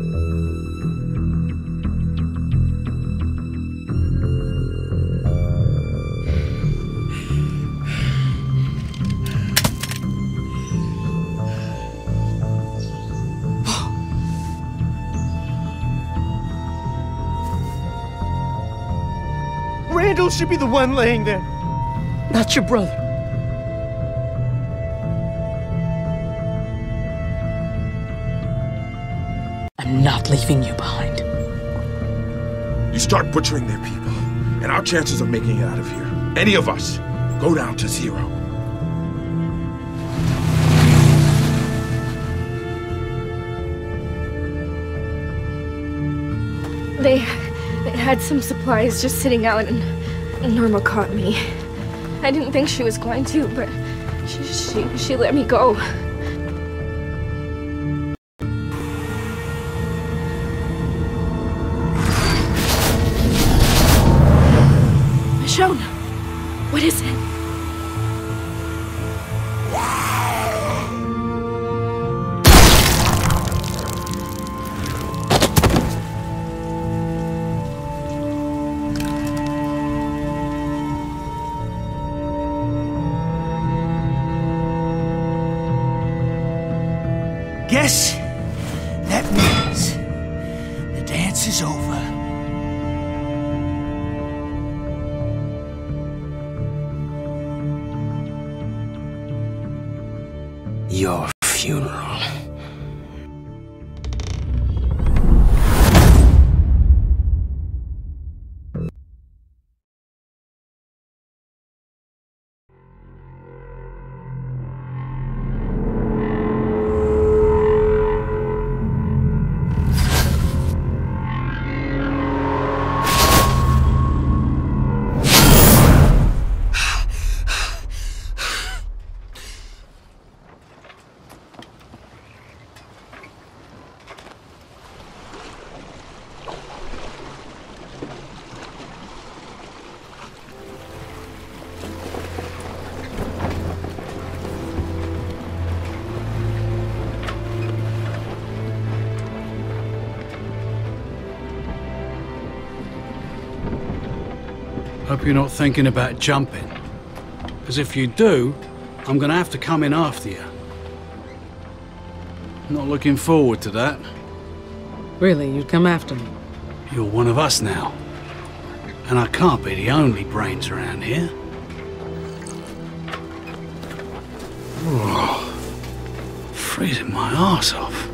Randall should be the one laying there, not your brother. I'm not leaving you behind. You start butchering their people, and our chances of making it out of here, any of us, go down to 0. They had some supplies just sitting out, and Norma caught me. I didn't think she was going to, but she let me go. Michonne, what is it? Guess that means the dance is over. Your funeral. Hope you're not thinking about jumping. Because if you do, I'm gonna have to come in after you. Not looking forward to that. Really, you'd come after me? You're one of us now. And I can't be the only brains around here. Oh, freezing my arse off.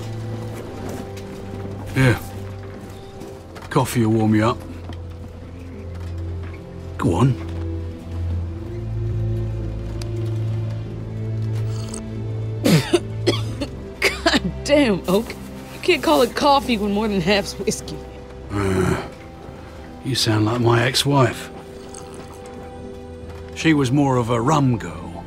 Here. Coffee will warm you up. Go on. God damn, Oak. You can't call it coffee when more than half's whiskey. You sound like my ex-wife. She was more of a rum girl.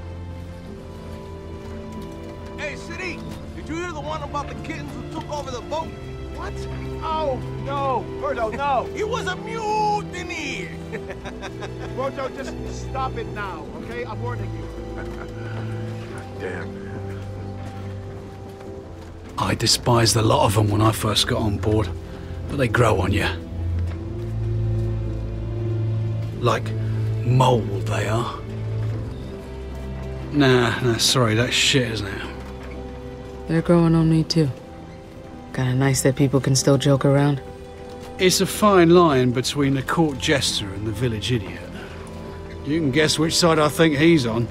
Hey, City! Did you hear the one about the kittens who took over the boat? What? Oh, no. Birdo, no. He was a mutiny! Rojo, just stop it now, okay? I'm warning you. God damn. I despised a lot of them when I first got on board, but they grow on you. Like mold, they are. Nah, sorry, that's shit, isn't it? They're growing on me, too. Kinda nice that people can still joke around. It's a fine line between the court jester and the village idiot. You can guess which side I think he's on.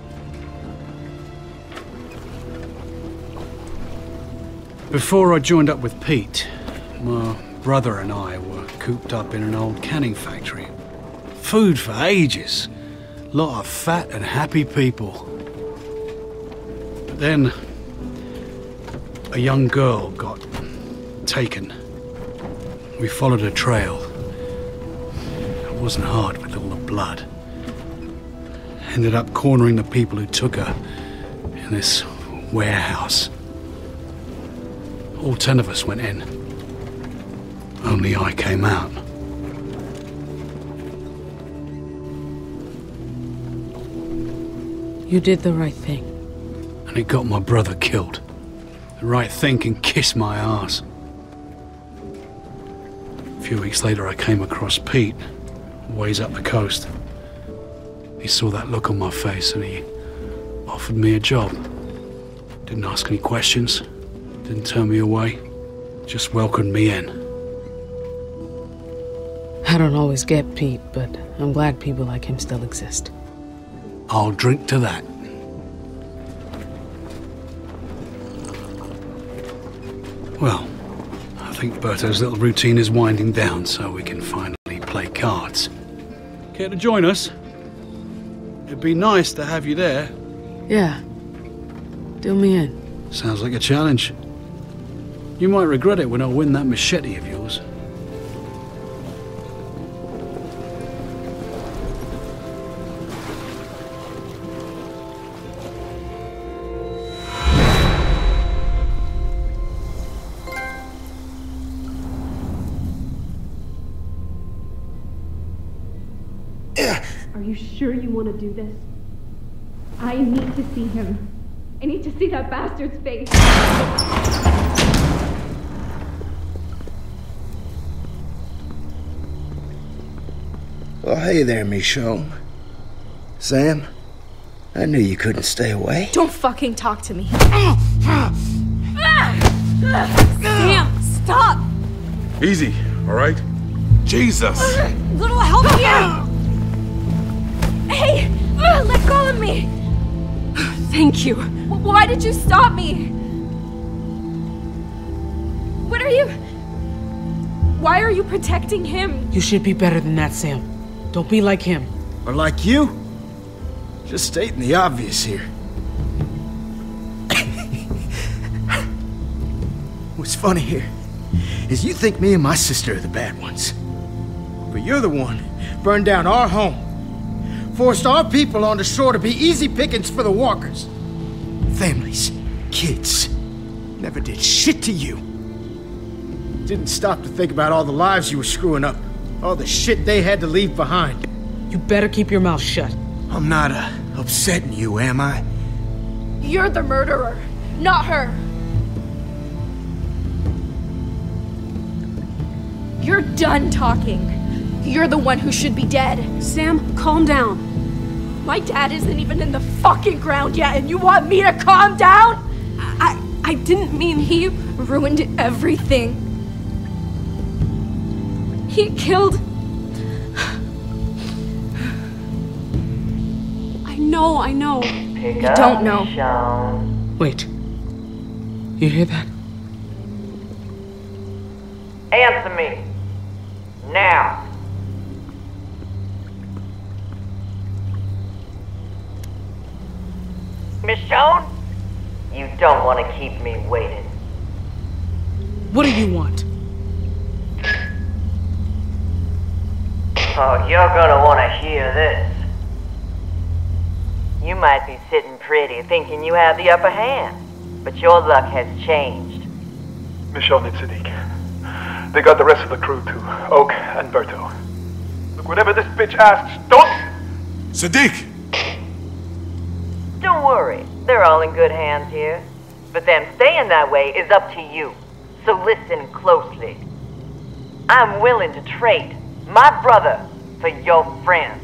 Before I joined up with Pete, my brother and I were cooped up in an old canning factory. Food for ages. Lot of fat and happy people. But then, a young girl got taken. We followed a trail. It wasn't hard with all the blood. Ended up cornering the people who took her in this warehouse. All 10 of us went in. Only I came out. You did the right thing. And it got my brother killed. The right thing can kiss my ass. A few weeks later, I came across Pete, ways up the coast. He saw that look on my face and he offered me a job. Didn't ask any questions, didn't turn me away, just welcomed me in. I don't always get Pete, but I'm glad people like him still exist. I'll drink to that. Well, I think Berto's little routine is winding down, so we can finally play cards. Care to join us? It'd be nice to have you there. Yeah. Deal me in. Sounds like a challenge. You might regret it when I win that machete of yours. Are you sure you want to do this? I need to see him. I need to see that bastard's face. Well, hey there, Michonne. Sam, I knew you couldn't stay away. Don't fucking talk to me. Sam, stop! Easy, all right? Jesus! Little help here! Hey! Let go of me! Thank you. Why did you stop me? What are you... Why are you protecting him? You should be better than that, Sam. Don't be like him. Or like you? Just stating the obvious here. What's funny here is you think me and my sister are the bad ones. But you're the one who burned down our home. Forced our people onto shore to be easy pickings for the walkers. Families, kids, never did shit to you. Didn't stop to think about all the lives you were screwing up. All the shit they had to leave behind. You better keep your mouth shut. I'm not upsetting you, am I? You're the murderer, not her. You're done talking. You're the one who should be dead. Sam, calm down. My dad isn't even in the fucking ground yet, and you want me to calm down? I didn't mean... He ruined everything. He killed... I know. You don't know. Wait. You hear that? Answer me. Now. Michonne? You don't want to keep me waiting. What do you want? Oh, you're gonna want to hear this. You might be sitting pretty thinking you have the upper hand, but your luck has changed. Michonne, it's Sadiq. They got the rest of the crew too. Oak and Berto. Look, whatever this bitch asks, don't... Sadiq! Don't worry, they're all in good hands here. But them staying that way is up to you. So listen closely. I'm willing to trade my brother for your friends.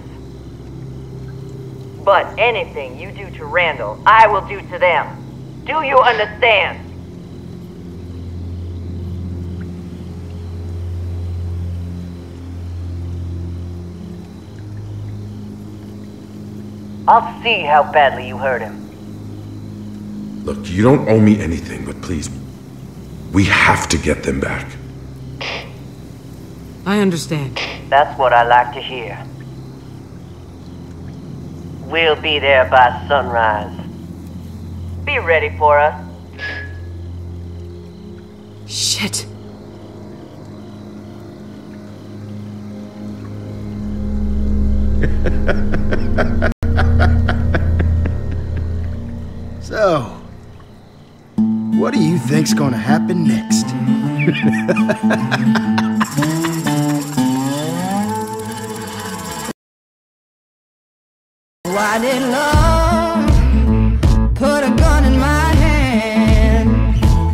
But anything you do to Randall, I will do to them. Do you understand? I'll see how badly you hurt him. Look, you don't owe me anything, but please, we have to get them back. I understand. That's what I like to hear. We'll be there by sunrise. Be ready for us. Shit. So, what do you think's gonna happen next? Why did love put a gun in my hand?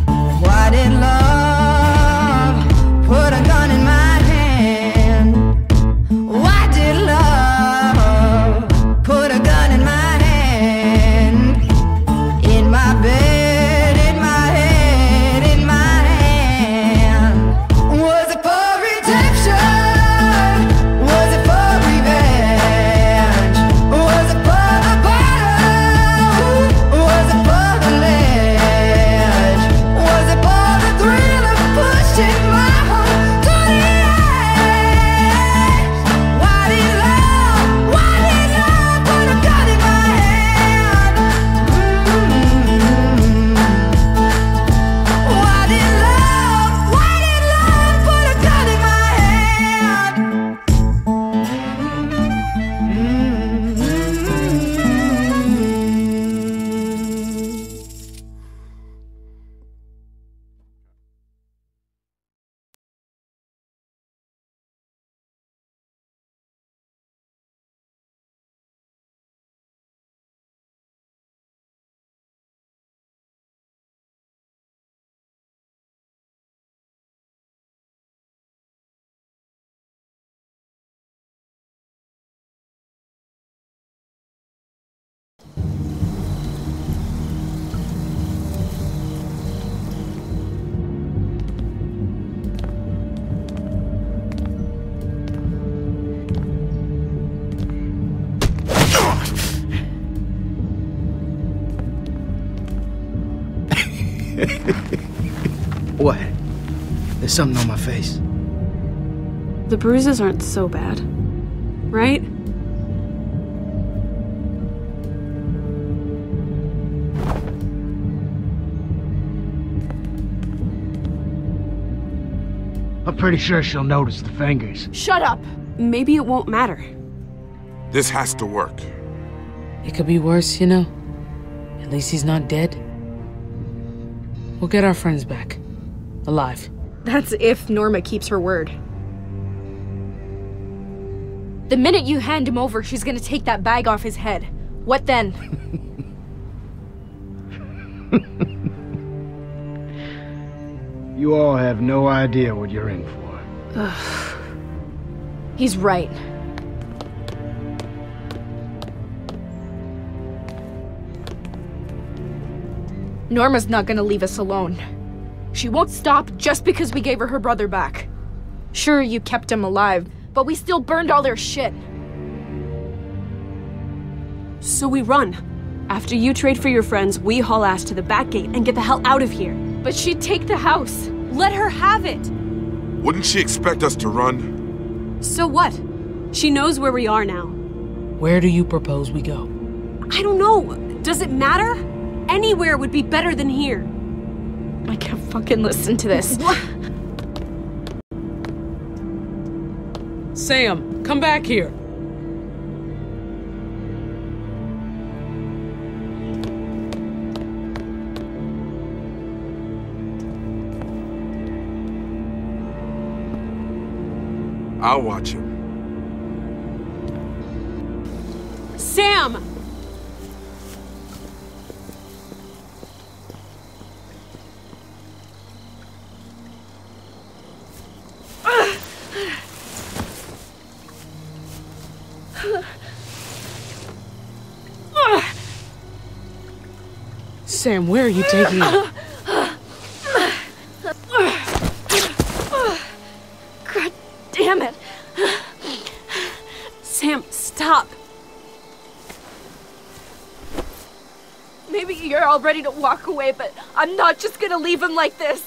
What? There's something on my face. The bruises aren't so bad, right? I'm pretty sure she'll notice the fingers. Shut up! Maybe it won't matter. This has to work. It could be worse, you know? At least he's not dead. We'll get our friends back. Alive. That's if Norma keeps her word. The minute you hand him over, she's gonna take that bag off his head. What then? You all have no idea what you're in for. He's right. Norma's not gonna leave us alone. She won't stop just because we gave her brother back. Sure, you kept him alive, but we still burned all their shit. So we run. After you trade for your friends, we haul ass to the back gate and get the hell out of here. But she'd take the house. Let her have it! Wouldn't she expect us to run? So what? She knows where we are now. Where do you propose we go? I don't know. Does it matter? Anywhere would be better than here. I can't fucking listen to this. What? Sam, come back here. I'll watch him. Sam! Sam, where are you taking me? God damn it. Sam, stop. Maybe you're all ready to walk away, but I'm not just gonna leave him like this.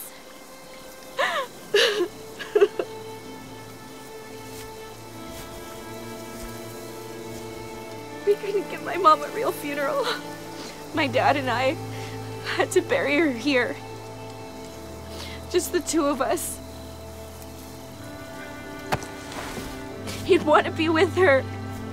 We couldn't give my mom a real funeral. My dad and I had to bury her here. Just the two of us. He'd want to be with her.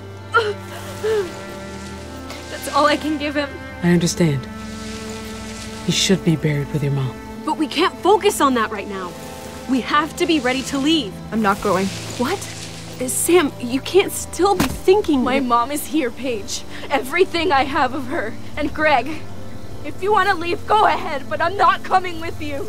That's all I can give him. I understand. You should be buried with your mom. But we can't focus on that right now. We have to be ready to leave. I'm not going. What? Sam, you can't still be thinking. My mom is here, Paige. Everything I have of her. And Greg. If you want to leave, go ahead, but I'm not coming with you.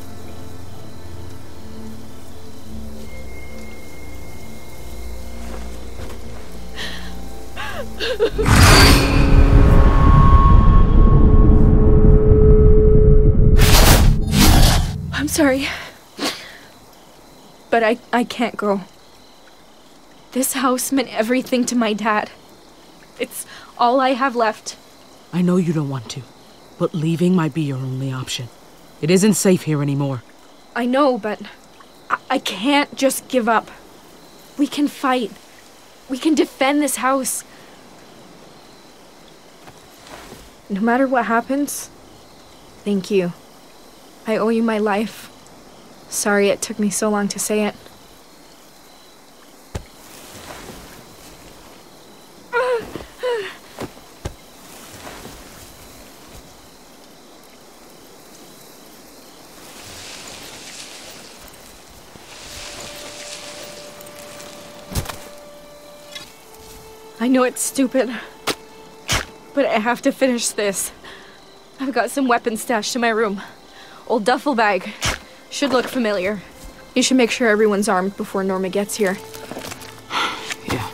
I'm sorry. But I can't go. This house meant everything to my dad. It's all I have left. I know you don't want to, but leaving might be your only option. It isn't safe here anymore. I know, but I can't just give up. We can fight. We can defend this house. No matter what happens, thank you. I owe you my life. Sorry it took me so long to say it. I know it's stupid, but I have to finish this. I've got some weapons stashed in my room. Old duffel bag. Should look familiar. You should make sure everyone's armed before Norma gets here. Yeah.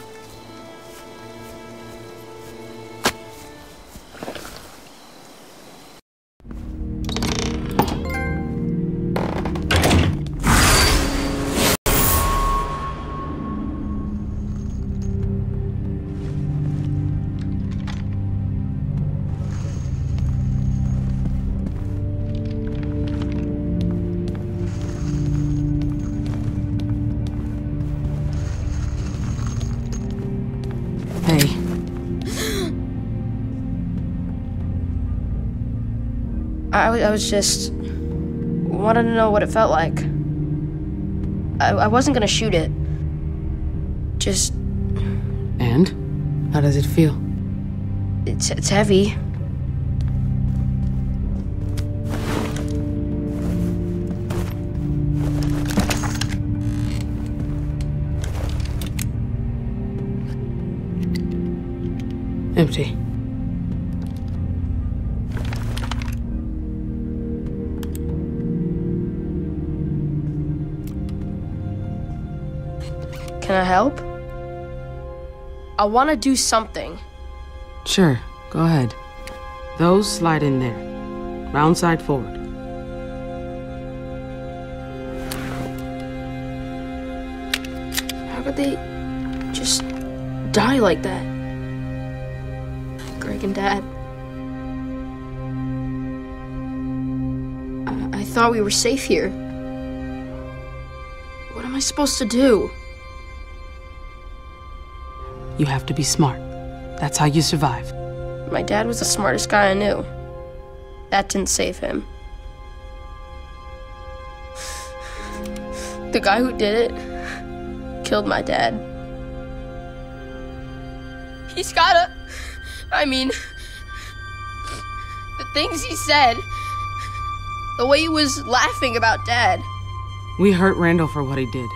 I was just... wanted to know what it felt like. I wasn't gonna shoot it. Just... And? How does it feel? It's heavy. Empty. Can I help? I want to do something. Sure, go ahead. Those slide in there. Round side forward. How could they just die like that? Greg and Dad. I thought we were safe here. What am I supposed to do? You have to be smart. That's how you survive. My dad was the smartest guy I knew. That didn't save him. The guy who did it killed my dad. He's gotta... I mean... the things he said... the way he was laughing about Dad. We hurt Randall for what he did.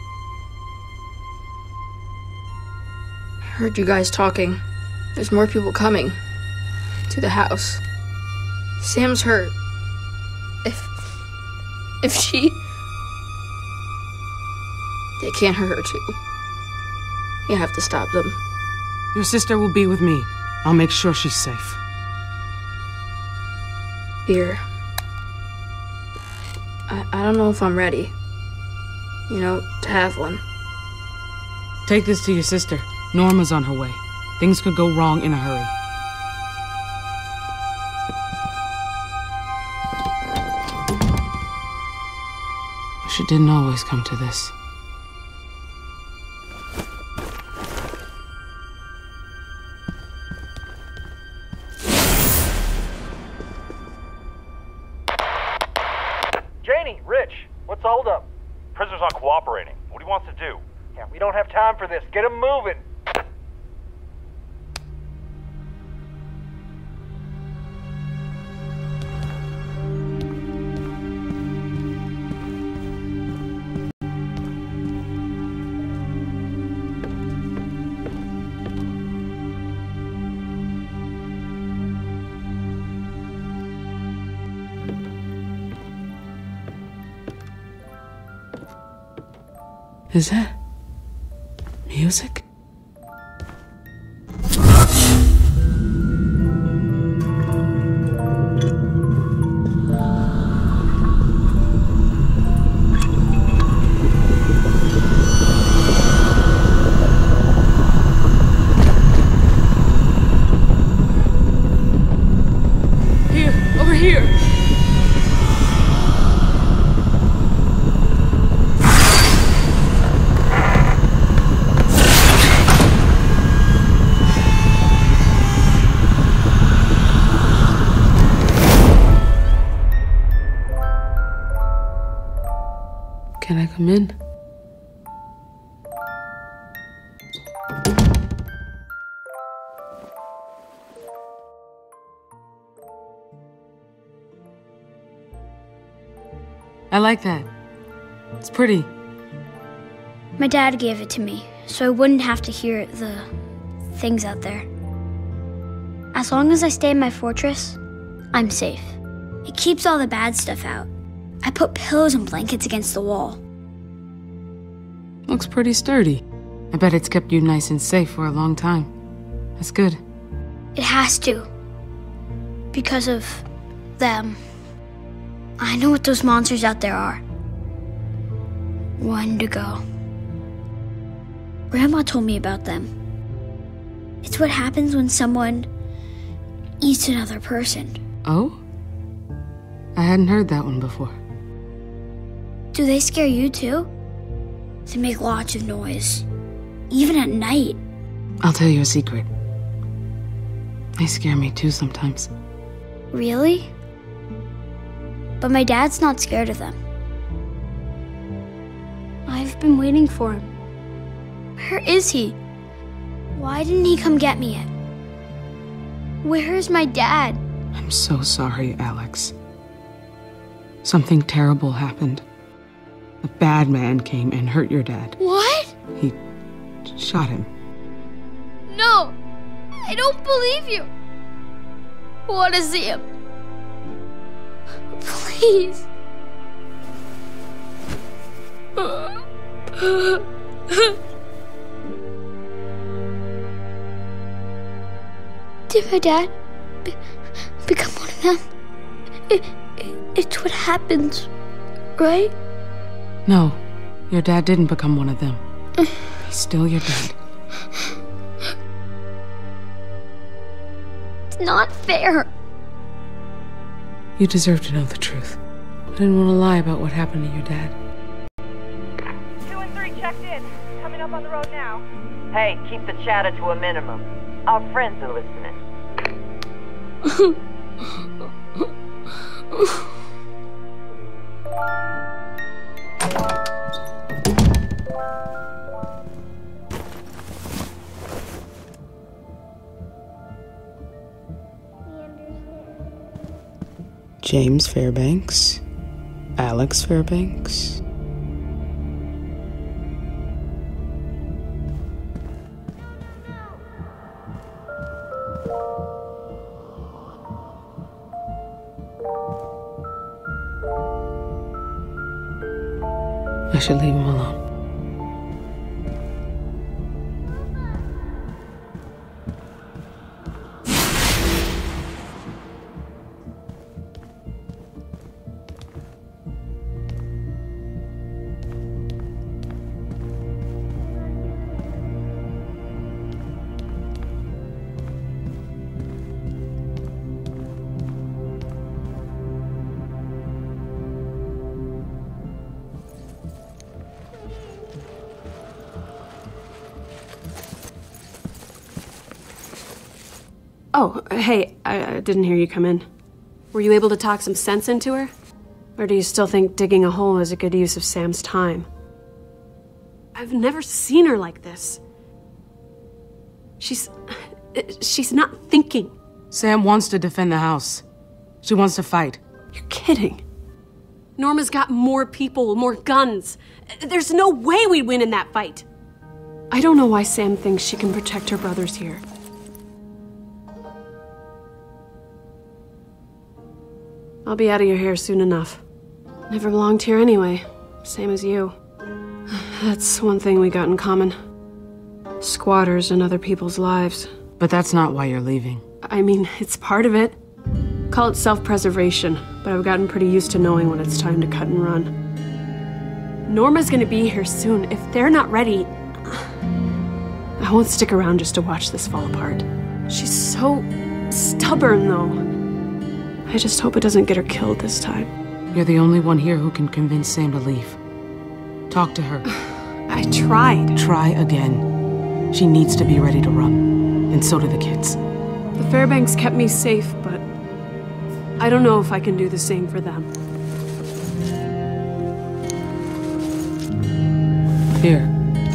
Heard you guys talking. There's more people coming to the house. Sam's hurt. If she... they can't hurt her too. You have to stop them. Your sister will be with me. I'll make sure she's safe. Here. I don't know if I'm ready. You know, to have one. Take this to your sister. Norma's on her way. Things could go wrong in a hurry. Wish it didn't always come to this. Janie, Rich, what's the holdup? Prisoner's not cooperating. What he wants to do? Yeah, we don't have time for this. Get him moving. Is that music? Here, over here. Can I come in? I like that. It's pretty. My dad gave it to me, so I wouldn't have to hear the things out there. As long as I stay in my fortress, I'm safe. It keeps all the bad stuff out. I put pillows and blankets against the wall. Looks pretty sturdy. I bet it's kept you nice and safe for a long time. That's good. It has to. Because of them. I know what those monsters out there are. Wendigo. Grandma told me about them. It's what happens when someone eats another person. Oh? I hadn't heard that one before. Do they scare you too? They make lots of noise. Even at night. I'll tell you a secret. They scare me too sometimes. Really? But my dad's not scared of them. I've been waiting for him. Where is he? Why didn't he come get me yet? Where is my dad? I'm so sorry, Alex. Something terrible happened. A bad man came and hurt your dad. What? He shot him. No! I don't believe you! I want to see him. Please. Did my dad become one of them? It's what happens, right? No, your dad didn't become one of them. He's still your dad. It's not fair. You deserve to know the truth. I didn't want to lie about what happened to your dad. 2 and 3 checked in. Coming up on the road now. Hey, keep the chatter to a minimum. Our friends are listening. James Fairbanks, Alex Fairbanks. I should leave him alone. Oh, hey, I didn't hear you come in. Were you able to talk some sense into her? Or do you still think digging a hole is a good use of Sam's time? I've never seen her like this. She's not thinking. Sam wants to defend the house. She wants to fight. You're kidding. Norma's got more people, more guns. There's no way we'd win in that fight. I don't know why Sam thinks she can protect her brothers here. I'll be out of your hair soon enough. Never belonged here anyway, same as you. That's one thing we got in common. Squatters in other people's lives. But that's not why you're leaving. I mean, it's part of it. Call it self-preservation, but I've gotten pretty used to knowing when it's time to cut and run. Norma's gonna be here soon. If they're not ready, I won't stick around just to watch this fall apart. She's so stubborn, though. I just hope it doesn't get her killed this time. You're the only one here who can convince Sam to leave. Talk to her. I tried. Try again. She needs to be ready to run. And so do the kids. The Fairbanks kept me safe, but I don't know if I can do the same for them. Here.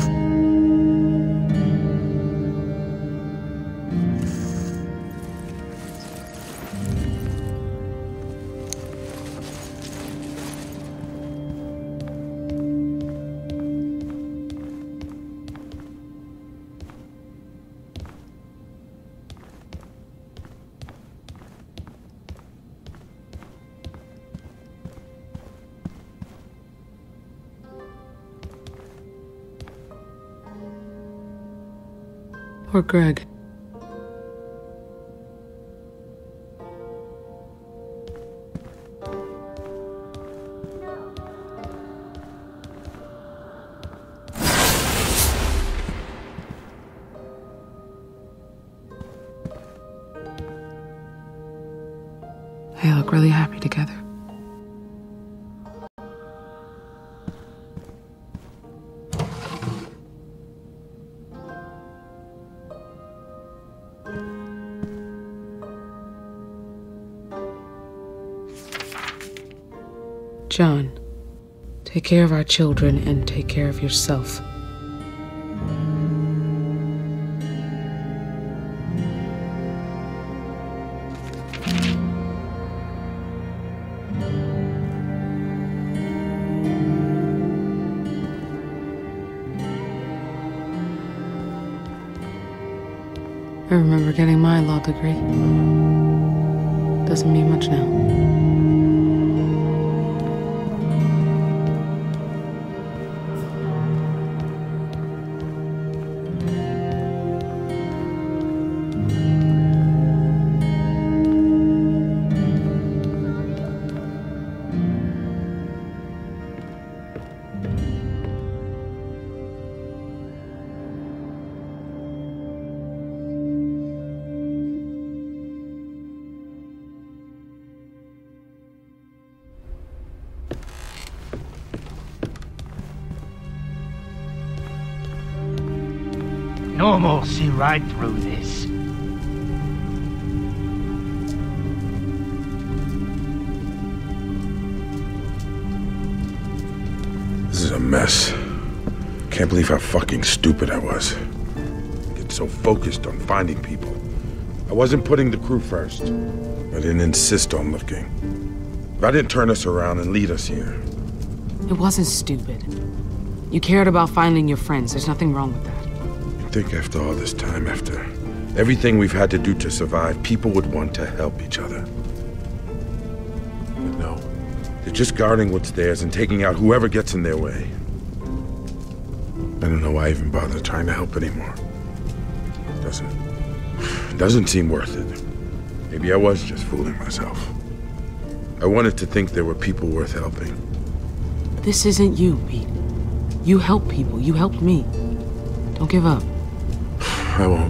Or Greg. They look really happy together. John, take care of our children and take care of yourself. I remember getting my law degree. Doesn't mean much now. Normal see right through this. This is a mess. Can't believe how fucking stupid I was. Get so focused on finding people. I wasn't putting the crew first. I didn't insist on looking. If I didn't turn us around and lead us here. It wasn't stupid. You cared about finding your friends. There's nothing wrong with that. I think after all this time, after everything we've had to do to survive, people would want to help each other. But no, they're just guarding what's theirs and taking out whoever gets in their way. I don't know why I even bother trying to help anymore. Doesn't seem worth it. Maybe I was just fooling myself. I wanted to think there were people worth helping. This isn't you, Pete. You help people. You helped me. Don't give up. I won't.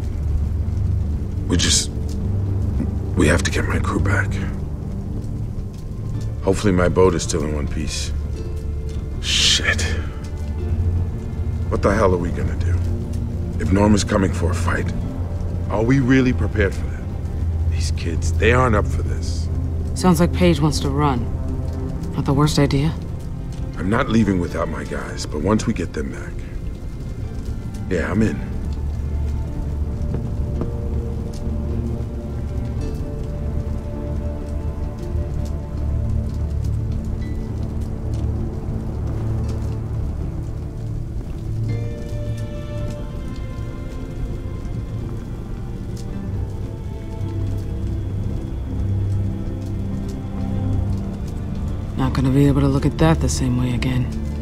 We have to get my crew back. Hopefully my boat is still in one piece. Shit. What the hell are we gonna do? If Norma's coming for a fight, are we really prepared for that? These kids, they aren't up for this. Sounds like Paige wants to run. Not the worst idea? I'm not leaving without my guys, but once we get them back... Yeah, I'm in. Not gonna be able to look at that the same way again.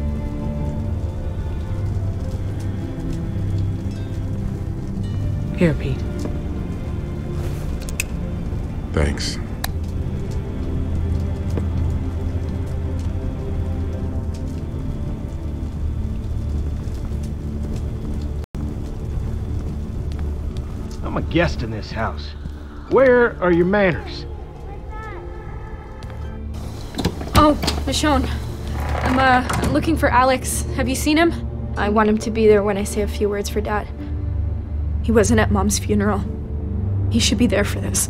Here, Pete. Thanks. I'm a guest in this house. Where are your manners? Oh, Michonne. I'm looking for Alex. Have you seen him? I want him to be there when I say a few words for Dad. He wasn't at Mom's funeral. He should be there for this.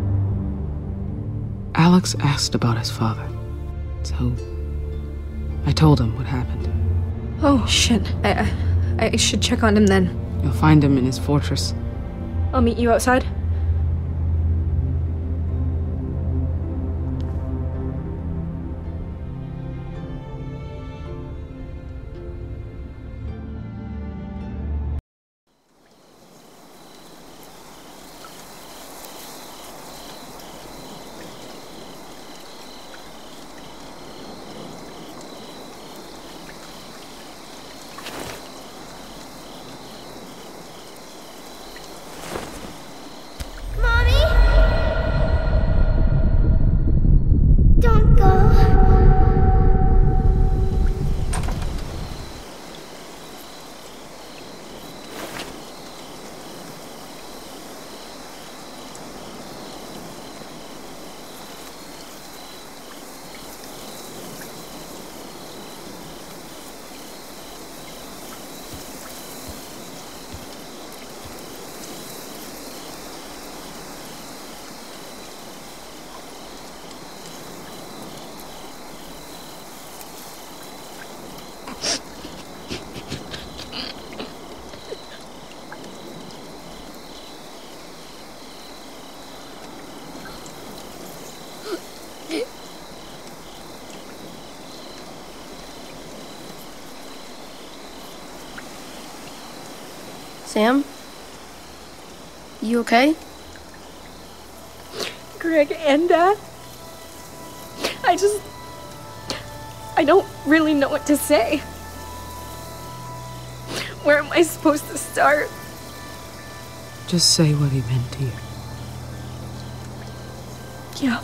Alex asked about his father. So, I told him what happened. Oh, shit. I should check on him then. You'll find him in his fortress. I'll meet you outside. Sam? You okay? Greg and Dad? I don't really know what to say. Where am I supposed to start? Just say what he meant to you. Yeah.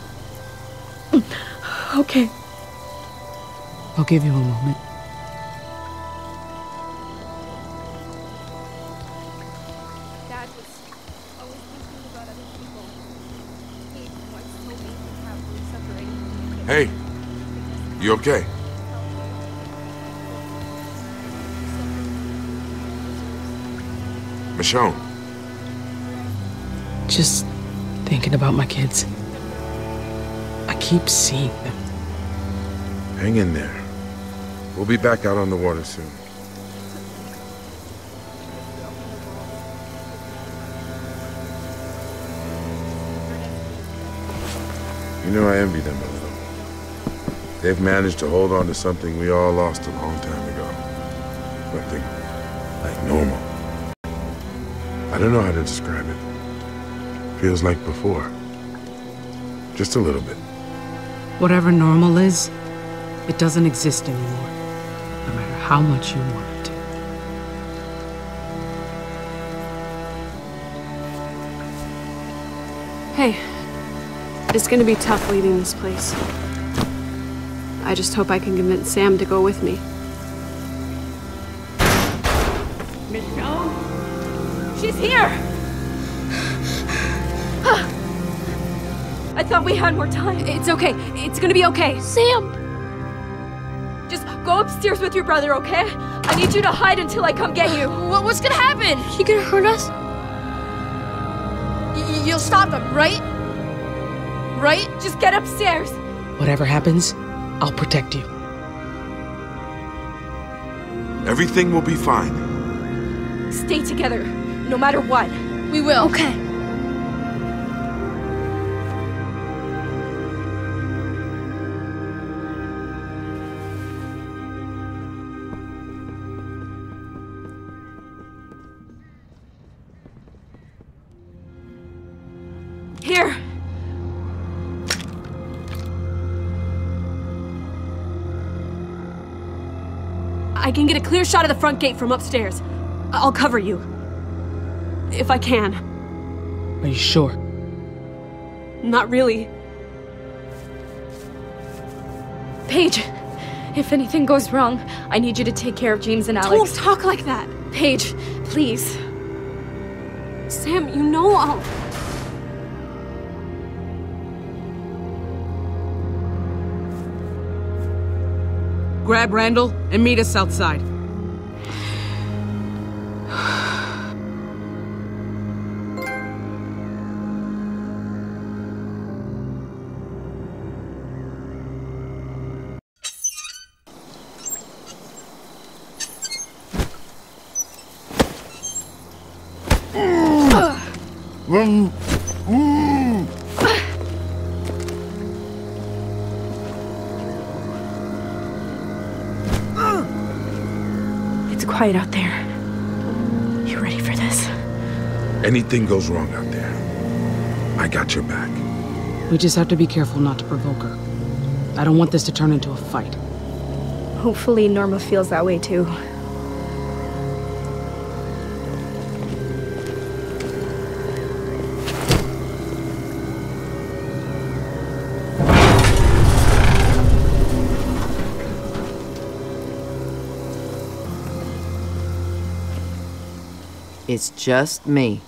Okay. I'll give you a moment. Dad was always thinking about other people. He once told me to have them separated. Hey, you okay? Michonne. Just thinking about my kids. I keep seeing them. Hang in there. We'll be back out on the water soon. You know, I envy them a little. They've managed to hold on to something we all lost a long time ago. Something like normal. I don't know how to describe it. Feels like before. Just a little bit. Whatever normal is, it doesn't exist anymore. No matter how much you want it to. Hey, it's gonna be tough leaving this place. I just hope I can convince Sam to go with me. Michonne? She's here! I thought we had more time. It's okay. It's gonna be okay. Sam! Just go upstairs with your brother, okay? I need you to hide until I come get you. What's gonna happen? She gonna hurt us? You'll stop them, right? Right? Just get upstairs. Whatever happens, I'll protect you. Everything will be fine. Stay together, no matter what. We will. Okay. Here. I can get a clear shot of the front gate from upstairs. I'll cover you. If I can. Are you sure? Not really. Paige, if anything goes wrong, I need you to take care of James and Alex. Don't talk like that. Paige, please. Sam, you know I'll... Grab Randall and meet us outside. It's quiet out there. You ready for this? Anything goes wrong out there, I got your back. We just have to be careful not to provoke her. I don't want this to turn into a fight. Hopefully Norma feels that way too. It's just me.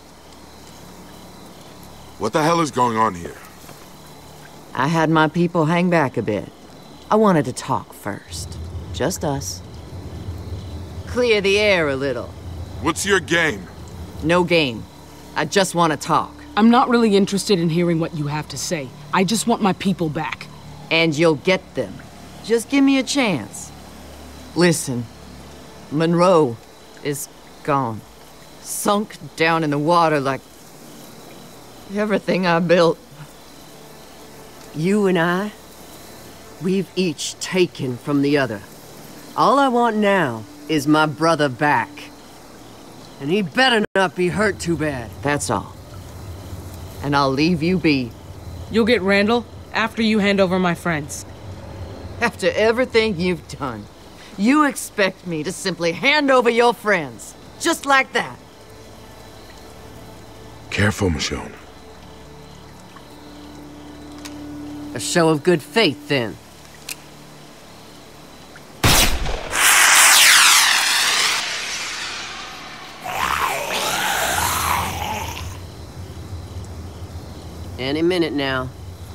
What the hell is going on here? I had my people hang back a bit. I wanted to talk first. Just us. Clear the air a little. What's your game? No game. I just want to talk. I'm not really interested in hearing what you have to say. I just want my people back. And you'll get them. Just give me a chance. Listen. Monroe is gone. Sunk down in the water like everything I built. You and I, we've each taken from the other. All I want now is my brother back. And he better not be hurt too bad. That's all. And I'll leave you be. You'll get Randall after you hand over my friends. After everything you've done, you expect me to simply hand over your friends, just like that? Careful, Michonne. A show of good faith, then. Any minute now.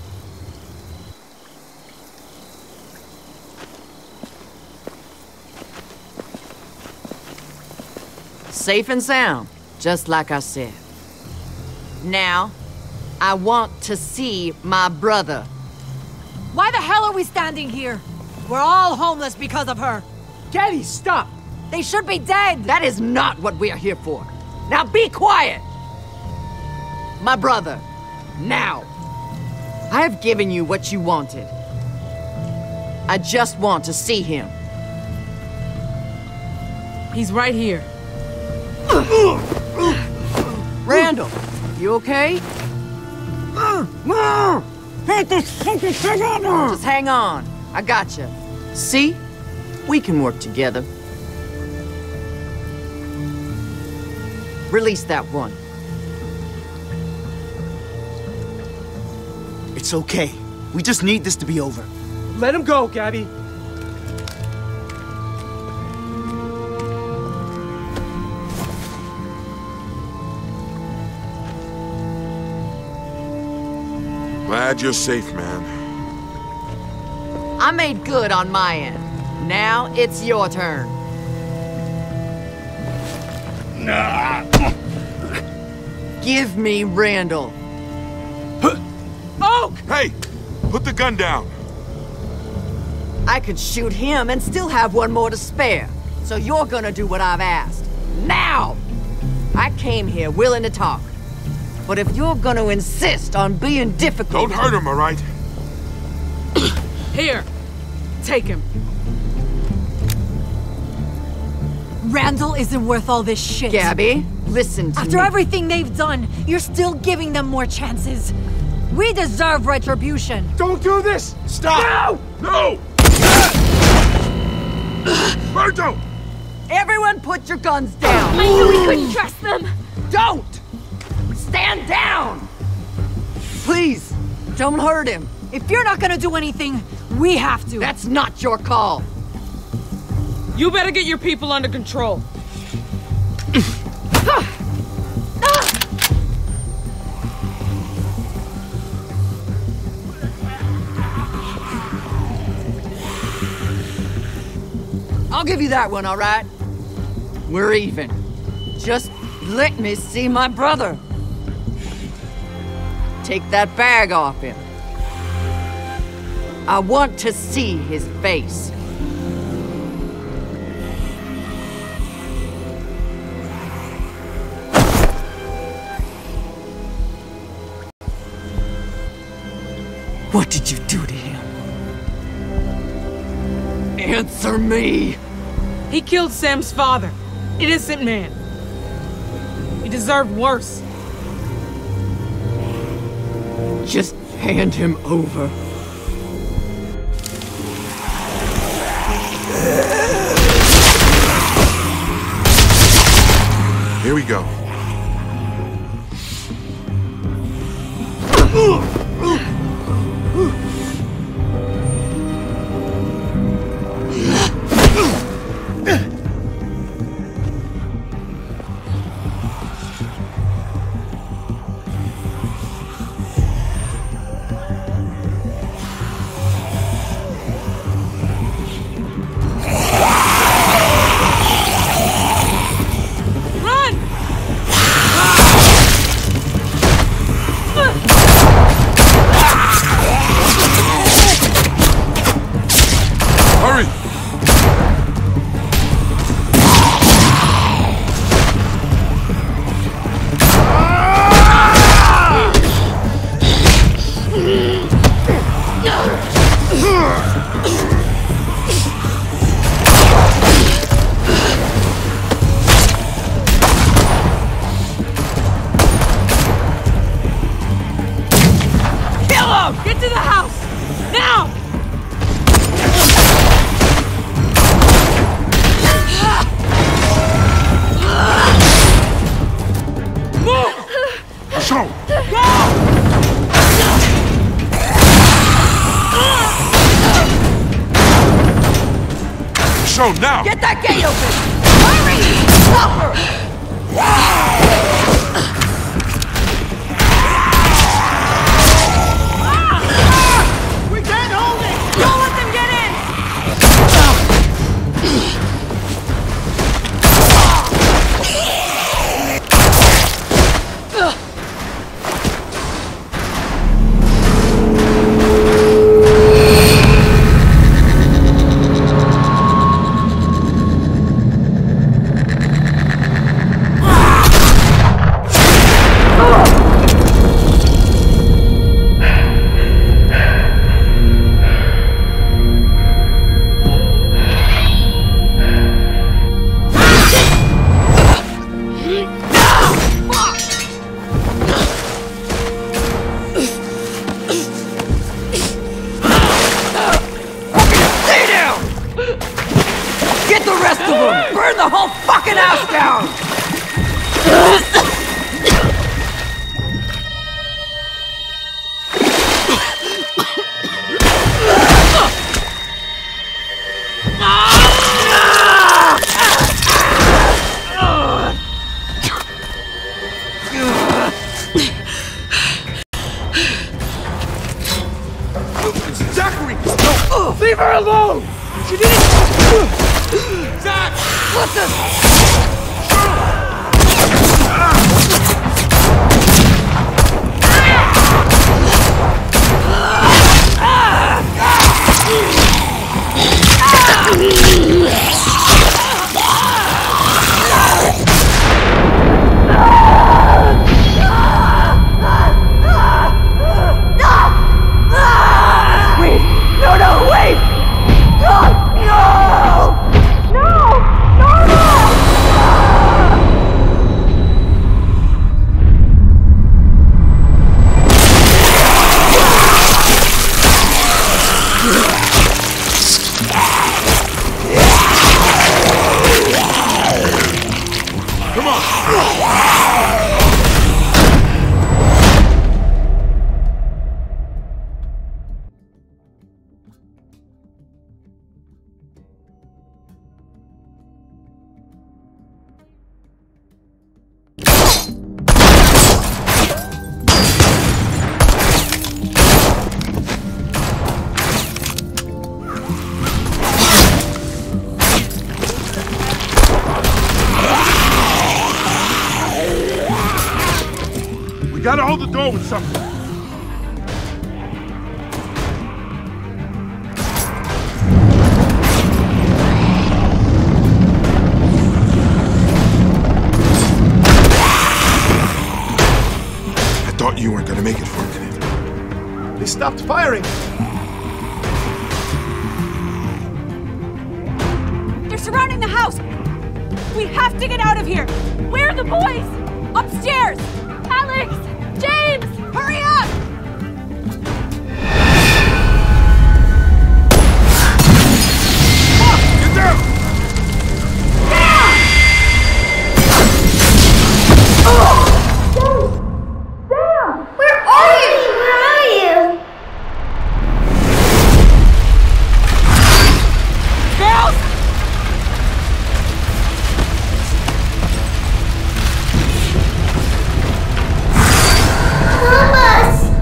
Safe and sound, just like I said. Now, I want to see my brother. Why the hell are we standing here? We're all homeless because of her. Gabby, stop! They should be dead! That is not what we are here for. Now be quiet! My brother, now. I have given you what you wanted. I just want to see him. He's right here. Randall, you okay? Just hang on. I gotcha. See? We can work together. Release that one. It's okay. We just need this to be over. Let him go, Gabby. Glad you're safe, man. I made good on my end. Now it's your turn. Give me Randall. Oak! Hey! Put the gun down. I could shoot him and still have one more to spare. So you're gonna do what I've asked. Now! I came here willing to talk. But if you're gonna insist on being difficult... Don't hurt him, all right? Here. Take him. Randall isn't worth all this shit. Gabby, listen to me. After everything they've done, you're still giving them more chances. We deserve retribution. Don't do this! Stop! No! Berto! Everyone put your guns down. I knew we couldn't trust them. Don't! Stand down! Please, don't hurt him. If you're not gonna do anything, we have to. That's not your call. You better get your people under control. I'll give you that one, all right? We're even. Just let me see my brother. Take that bag off him. I want to see his face. What did you do to him? Answer me! He killed Sam's father. Innocent man. He deserved worse. Just hand him over. Here we go. Michonne, now! Get that gate open! Hurry! Stop her! We can't hold it! Don't let them get in! Leave her alone! She didn't... Zach! What the... We gotta hold the door with something. I thought you weren't gonna make it for a minute. They stopped firing. They're surrounding the house. We have to get out of here. Where are the boys? Upstairs. Alex! James! Hurry up! Get down! Sam! Where are you? Where are you? Girls! Help us!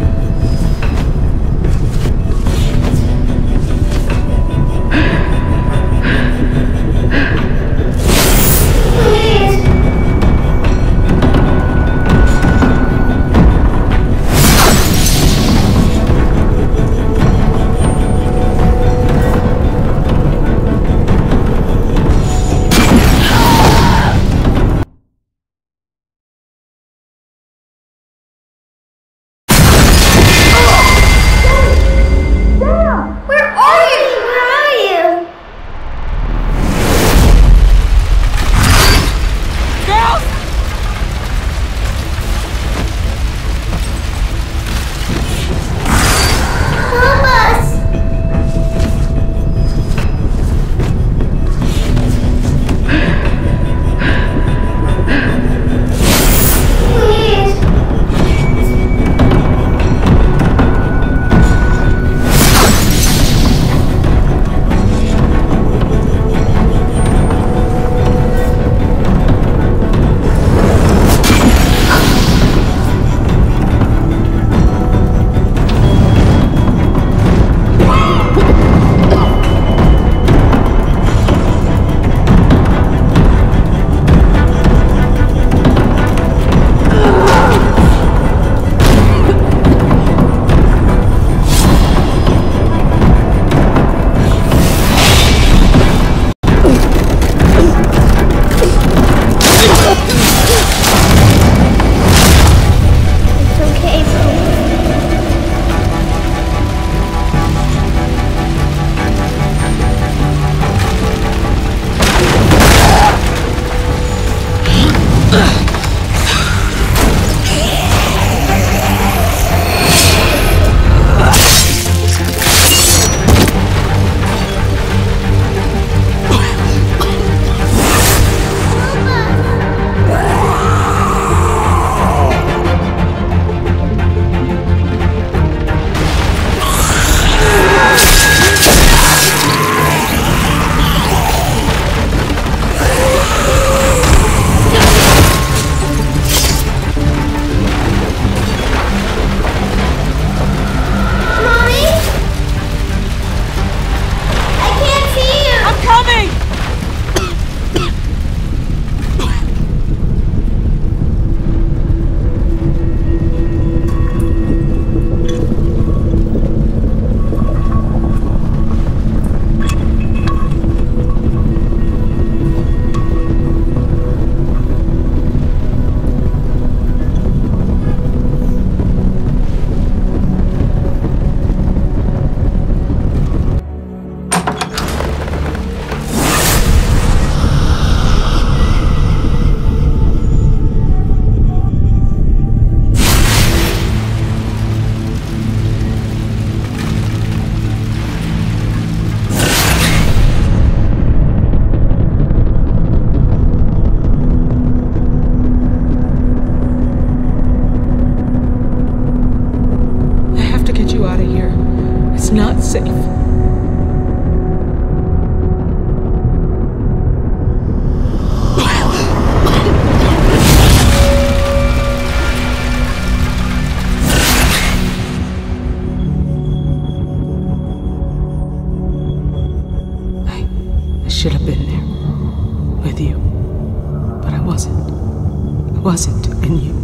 should have been there. With you. But I wasn't. I wasn't. And you.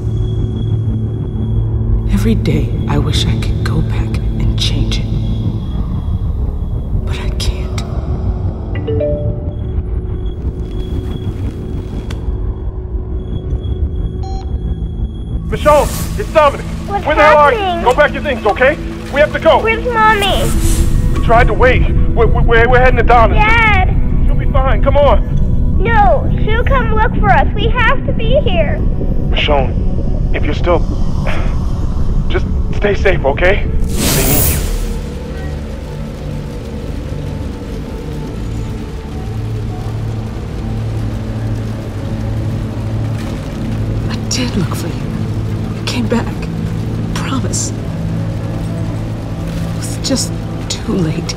Every day I wish I could go back and change it. But I can't. Michonne, it's Dominic. What's Where the hell are happening? you? Go pack your things, okay? We have to go. Where's Mommy? We tried to wait. We're heading to Donna's. Dad! She'll be fine. Come on. No, she'll come look for us. We have to be here. Michonne, if you're still... Just stay safe, okay? They need you. I did look for you. You came back. Promise. It was just too late.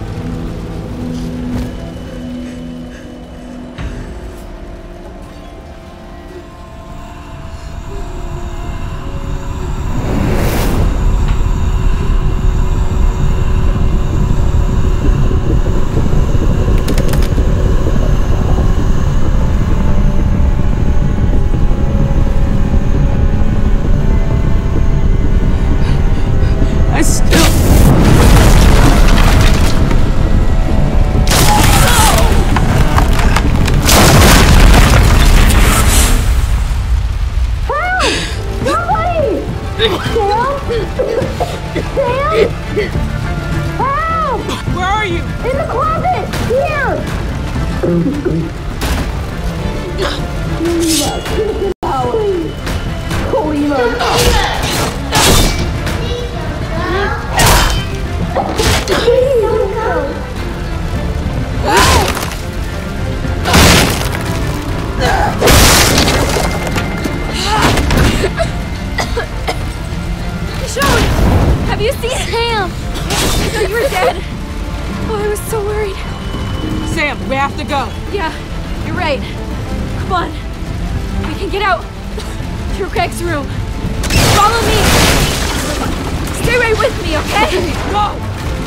Have you seen Sam? I thought you were dead. Oh, I was so worried. Sam, we have to go. Yeah, you're right. Come on. We can get out through Craig's room. Follow me. Stay right with me, okay? Go!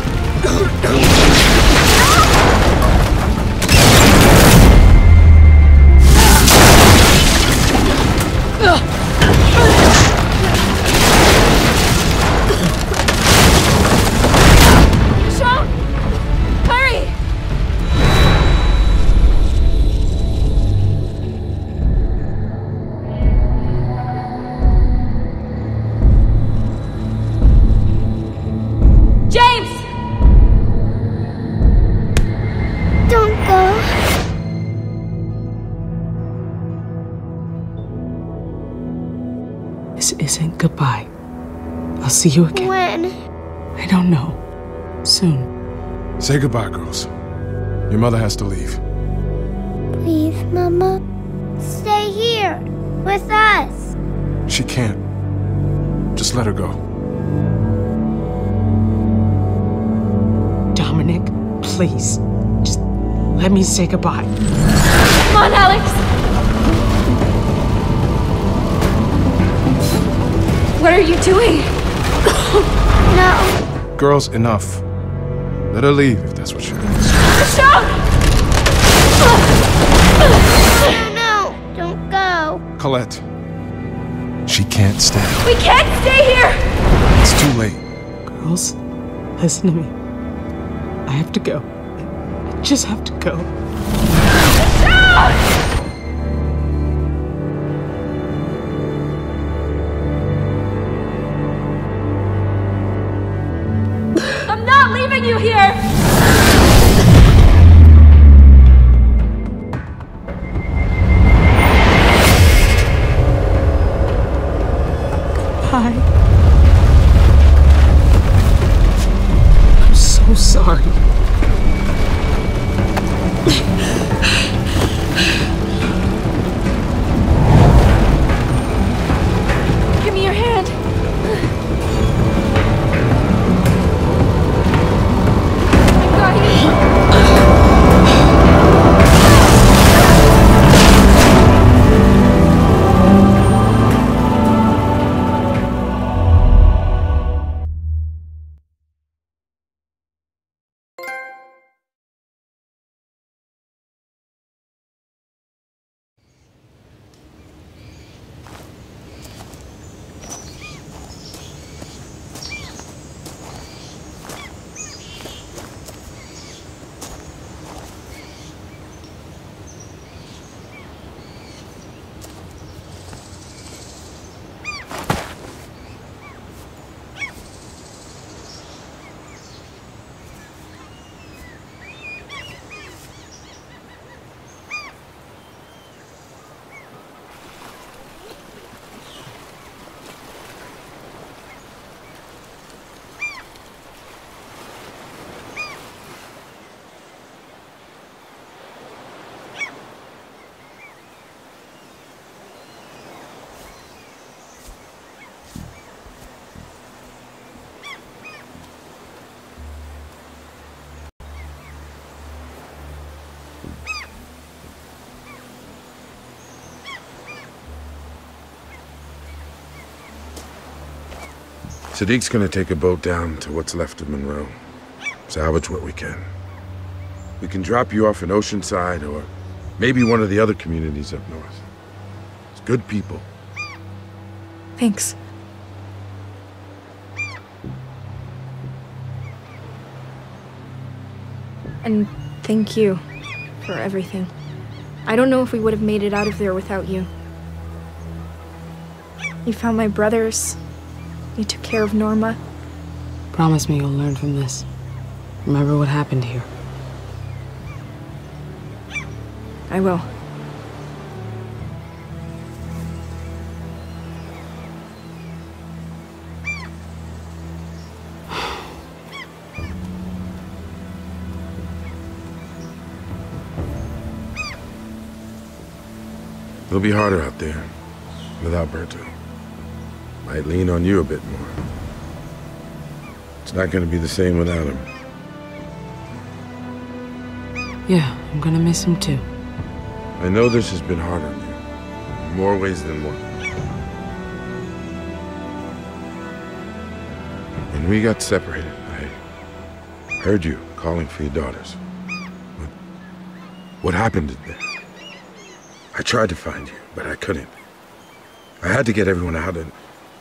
Michonne! Hurry! James! Don't go. This isn't goodbye. I'll see you again. When? I don't know. Soon. Say goodbye, girls. Your mother has to leave. Please, Mama. Stay here with us. She can't. Just let her go. Dominic, please. Just let me say goodbye. Come on, Alex! What are you doing? No. Girls, enough. Let her leave if that's what she wants. Michonne! No, don't go. Colette. She can't stay. We can't stay here! It's too late. Girls, listen to me. I have to go. I just have to go. Michonne! I'm not leaving you here! Hi. I'm so sorry. Sadiq's gonna take a boat down to what's left of Mirel. Salvage what we can. We can drop you off in Oceanside or maybe one of the other communities up north. It's good people. Thanks. And thank you for everything. I don't know if we would have made it out of there without you. You found my brothers. You took care of Norma. Promise me you'll learn from this. Remember what happened here. I will. It'll be harder out there without Berto. Might lean on you a bit more. It's not gonna be the same without him. Yeah, I'm gonna miss him too. I know this has been hard on you, in more ways than one. When we got separated, I heard you calling for your daughters. What happened in there? I tried to find you, but I couldn't. I had to get everyone out, and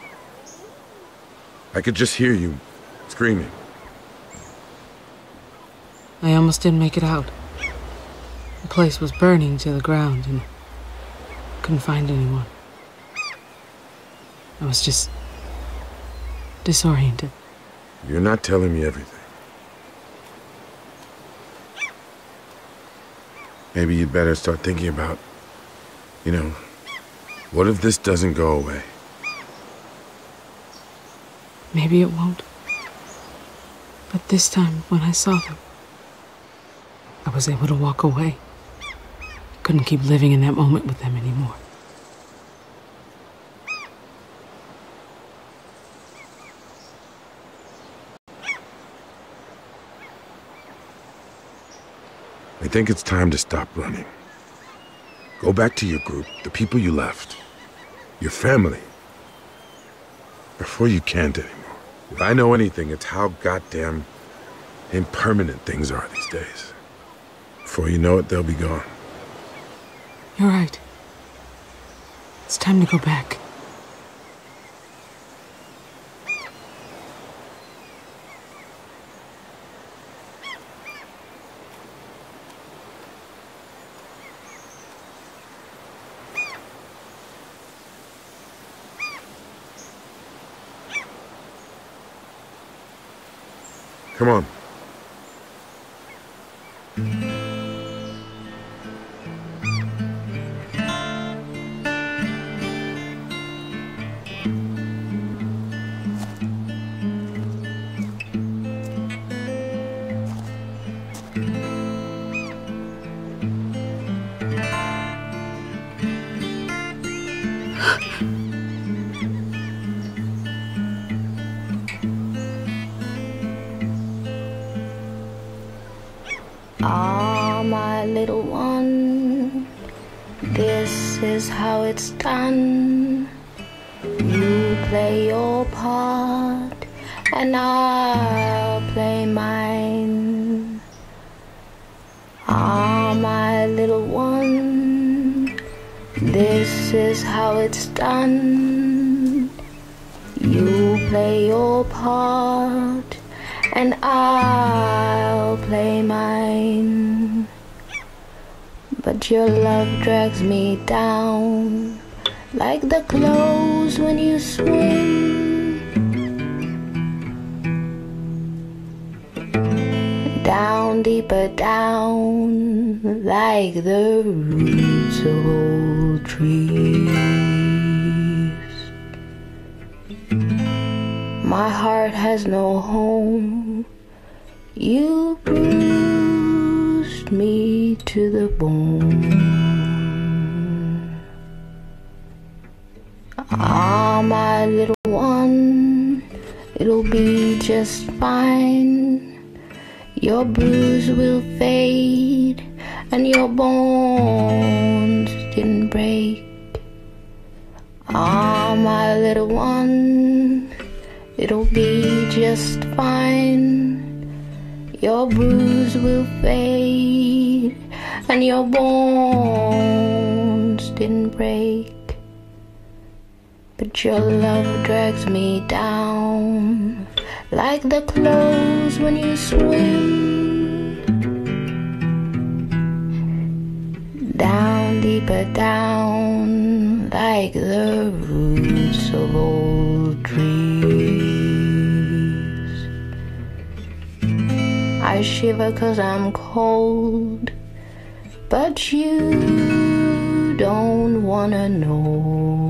I could just hear you screaming. I almost didn't make it out. The place was burning to the ground and couldn't find anyone. I was just disoriented. You're not telling me everything. Maybe you'd better start thinking about, you know, what if this doesn't go away? Maybe it won't. But this time, when I saw them, I was able to walk away. Couldn't keep living in that moment with them anymore. I think it's time to stop running. Go back to your group, the people you left, your family, before you can't anymore. If I know anything, it's how goddamn impermanent things are these days. Before you know it, they'll be gone. You're right. It's time to go back. Come on. Ah, my little one, this is how it's done. You play your part, and I'll play mine. Ah, my little one, this is how it's done. You play your part, and I'll play mine. But your love drags me down, like the clothes when you swim. Down, deeper down, like the roots of old trees. My heart has no home. You bruised me to the bone. Ah, my little one, it'll be just fine. Your bruise will fade, and your bones didn't break. Ah, my little one, it'll be just fine. Your bruise will fade, and your bones didn't break. But your love drags me down, like the clothes when you swim. Down, deeper down, like the roots of old trees. I shiver 'cause I'm cold, but you don't wanna know.